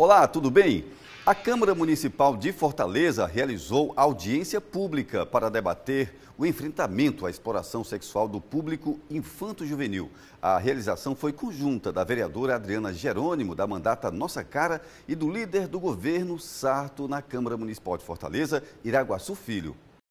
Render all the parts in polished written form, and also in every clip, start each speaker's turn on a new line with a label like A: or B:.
A: Olá, tudo bem? A Câmara Municipal de Fortaleza realizou audiência pública para debater o enfrentamento à exploração sexual do público infanto-juvenil. A realização foi conjunta da vereadora Adriana Jerônimo, da mandata Nossa Cara, e do líder do governo Sarto na Câmara Municipal de Fortaleza, Iraguaçu Filho.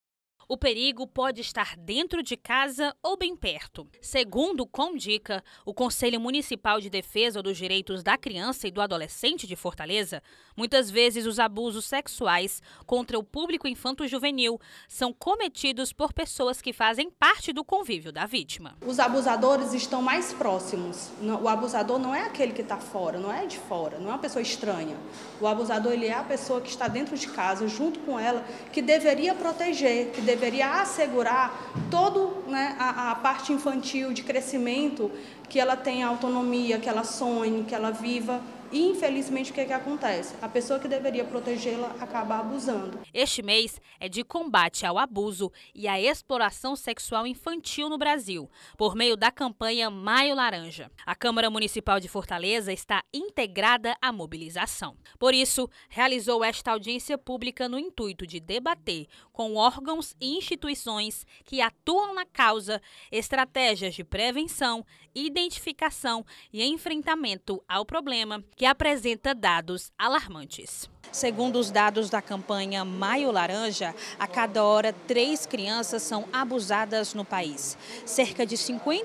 B: O perigo pode estar dentro de casa ou bem perto. Segundo o Condica, o Conselho Municipal de Defesa dos Direitos da Criança e do Adolescente de Fortaleza, muitas vezes os abusos sexuais contra o público infanto-juvenil são cometidos por pessoas que fazem parte do convívio da vítima.
C: Os abusadores estão mais próximos. O abusador não é aquele que está fora, não é de fora, não é uma pessoa estranha. O abusador ele é a pessoa que está dentro de casa, junto com ela, que deveria proteger, que deveria assegurar toda a parte infantil de crescimento, que ela tenha autonomia, que ela sonhe, que ela viva. E, infelizmente, o que acontece? A pessoa que deveria protegê-la acaba abusando.
B: Este mês é de combate ao abuso e à exploração sexual infantil no Brasil, por meio da campanha Maio Laranja. A Câmara Municipal de Fortaleza está integrada à mobilização. Por isso, realizou esta audiência pública no intuito de debater com órgãos e instituições que atuam na causa estratégias de prevenção, identificação e enfrentamento ao problema, que apresenta dados alarmantes. Segundo os dados da campanha Maio Laranja, a cada hora 3 crianças são abusadas no país. Cerca de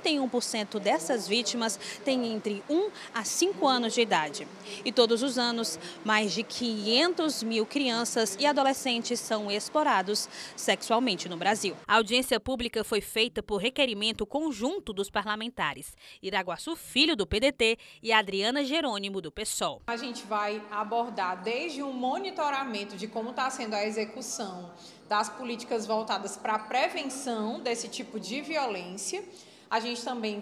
B: 51% dessas vítimas têm entre 1 a 5 anos de idade. E todos os anos, mais de 500 mil crianças e adolescentes são explorados sexualmente no Brasil. A audiência pública foi feita por requerimento conjunto dos parlamentares Iraguaçu Filho, do PDT, e Adriana Jerônimo, do PSOL.
D: A gente vai abordar desde um monitoramento de como está sendo a execução das políticas voltadas para a prevenção desse tipo de violência. A gente também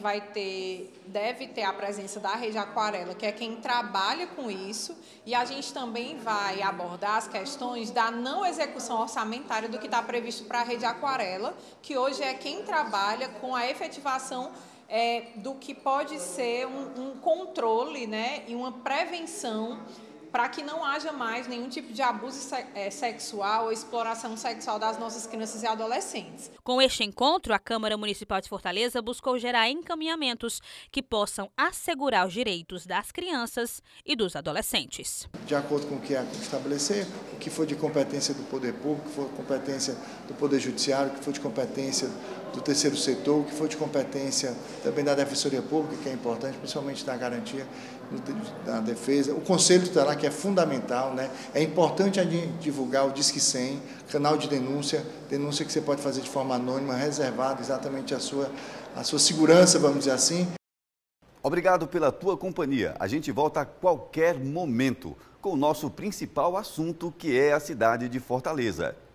D: deve ter a presença da Rede Aquarela, que é quem trabalha com isso, e a gente também vai abordar as questões da não execução orçamentária do que está previsto para a Rede Aquarela, que hoje é quem trabalha com a efetivação do que pode ser um controle, e uma prevenção para que não haja mais nenhum tipo de abuso sexual ou exploração sexual das nossas crianças e adolescentes.
B: Com este encontro, a Câmara Municipal de Fortaleza buscou gerar encaminhamentos que possam assegurar os direitos das crianças e dos adolescentes.
E: De acordo com o que estabelecer, o que for de competência do poder público, o que for de competência do poder judiciário, o que for de competência do terceiro setor, o que for de competência também da Defensoria Pública, que é importante, principalmente da garantia da defesa. O Conselho Tutelar, que é fundamental, É importante a gente divulgar o Disque 100, canal de denúncia que você pode fazer de forma anônima, reservada exatamente a sua segurança, vamos dizer assim.
A: Obrigado pela tua companhia. A gente volta a qualquer momento com o nosso principal assunto, que é a cidade de Fortaleza.